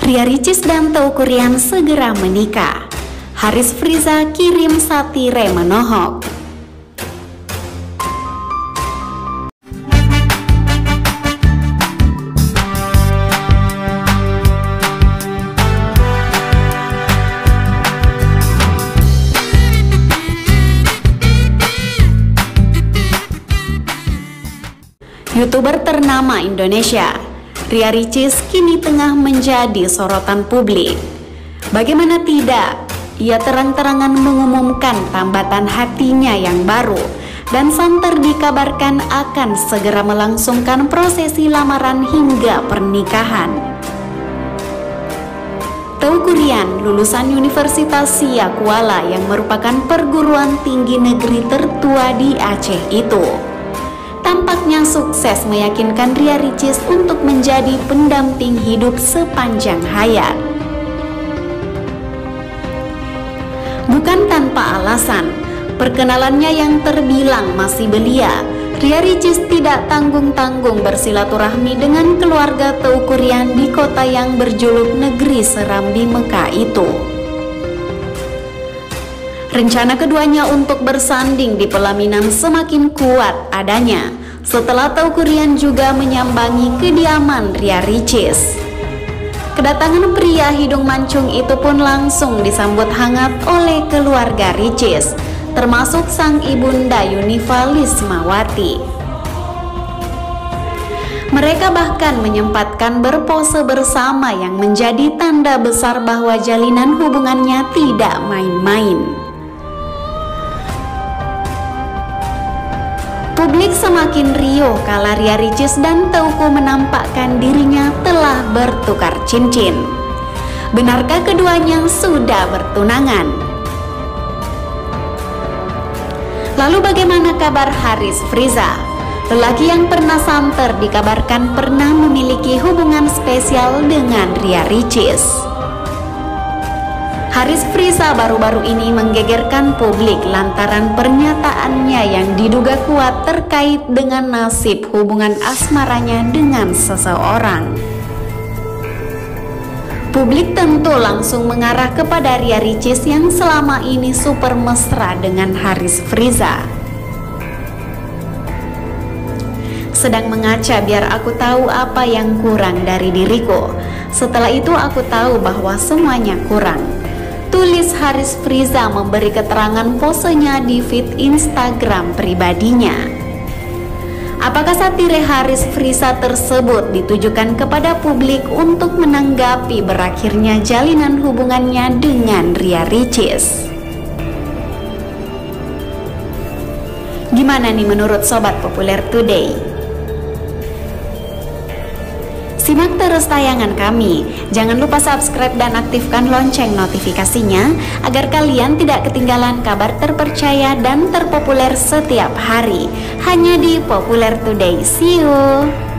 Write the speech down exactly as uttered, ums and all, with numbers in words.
Ria Ricis dan Teuku Ryan segera menikah. Haris Friza kirim satire menohok. YouTuber ternama Indonesia, Ria Ricis kini tengah menjadi sorotan publik. Bagaimana tidak, ia terang-terangan mengumumkan tambatan hatinya yang baru dan santer dikabarkan akan segera melangsungkan prosesi lamaran hingga pernikahan. Teuku Ryan, lulusan Universitas Siak Kuala yang merupakan perguruan tinggi negeri tertua di Aceh itu, tampaknya sukses meyakinkan Ria Ricis untuk menjadi pendamping hidup sepanjang hayat. Bukan tanpa alasan, perkenalannya yang terbilang masih belia, Ria Ricis tidak tanggung-tanggung bersilaturahmi dengan keluarga Teuku Ryan di kota yang berjuluk negeri serambi Mekah itu. Rencana keduanya untuk bersanding di pelaminan semakin kuat adanya setelah Teuku Ryan juga menyambangi kediaman Ria Ricis. Kedatangan pria hidung mancung itu pun langsung disambut hangat oleh keluarga Ricis, termasuk sang ibunda Yunifa Lismawati. Mereka bahkan menyempatkan berpose bersama yang menjadi tanda besar bahwa jalinan hubungannya tidak main-main. Publik semakin riuh kala Ria Ricis dan Teuku menampakkan dirinya telah bertukar cincin. Benarkah keduanya sudah bertunangan? Lalu bagaimana kabar Haris Friza? Lelaki yang pernah santer dikabarkan pernah memiliki hubungan spesial dengan Ria Ricis. Haris Friza baru-baru ini menggegerkan publik lantaran pernyataannya yang diduga kuat terkait dengan nasib hubungan asmaranya dengan seseorang. Publik tentu langsung mengarah kepada Ria Ricis yang selama ini super mesra dengan Haris Friza. Sedang mengaca biar aku tahu apa yang kurang dari diriku. Setelah itu aku tahu bahwa semuanya kurang, tulis Haris Friza memberi keterangan posenya di feed Instagram pribadinya. Apakah satire Haris Friza tersebut ditujukan kepada publik untuk menanggapi berakhirnya jalinan hubungannya dengan Ria Ricis? Gimana nih menurut Sobat Populer Today? Simak terus tayangan kami. Jangan lupa subscribe dan aktifkan lonceng notifikasinya agar kalian tidak ketinggalan kabar terpercaya dan terpopuler setiap hari hanya di Populer Today. See you.